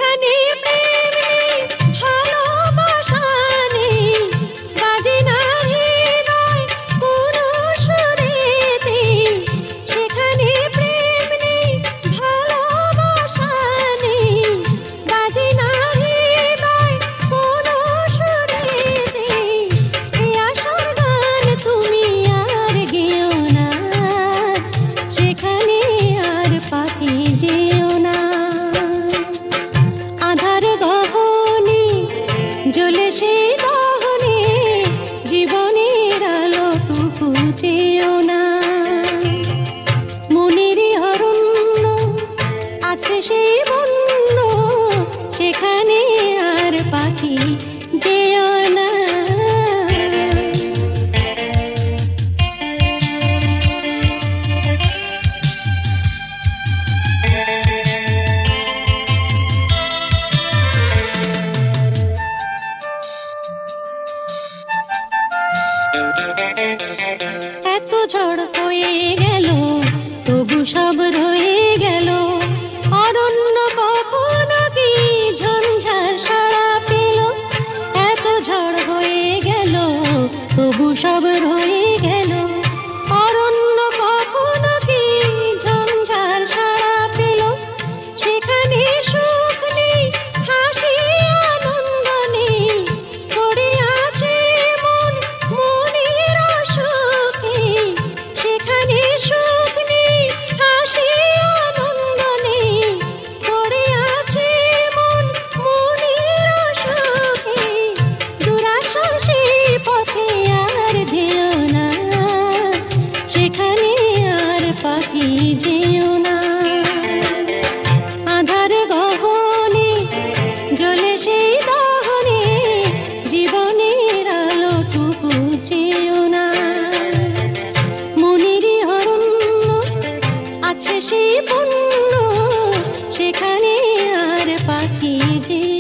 যেখানে প্রেম নেই, ভালোবাসা নেই, বাজে না হৃদয় কোনো সুরেতে। সেখানে প্রেম নেই, ভালোবাসা নেই, বাজে না হৃদয় কোনো সুরেতে। এই আসল গান তুমি আর গেও না, সেখানে আর পাখি যেও না। আধার গহনে জ্বলে সেই দহনে জীবনের আলোটুকু চেয়েও না। মনেরই অরণ্য আছে সেই বন্য, সেখানে আর পাখি যেও না। এত ঝড় হয়ে গেল তবু সব রয়ে গেল, অরণ্য কখনো কি ঝঞ্ঝার সাড়া পেল। এত ঝড় হয়ে গেল তবু সব রয়ে গেল, অরণ্য কখনো কি ঝঞ্ঝার সাড়া পেল। সেখানে সুখ নেই, হাসি আনন্দ নেই, পড়ে আছে মন মনের অসুখে। সেখানে সুখ নেই, হাসি আনন্দ নেই, পড়ে আছে মন মনের অসুখে। দুরাশা সেই পথে আর যেও না, সেখানে আর পাখি যেও না। আধার গহনে জ্বলে সেই দহনে জীবনের আলোটুকু চেয়েও না। মনেরই অরণ্য আছে সেই বন্য, সেখানে আর পাখি যে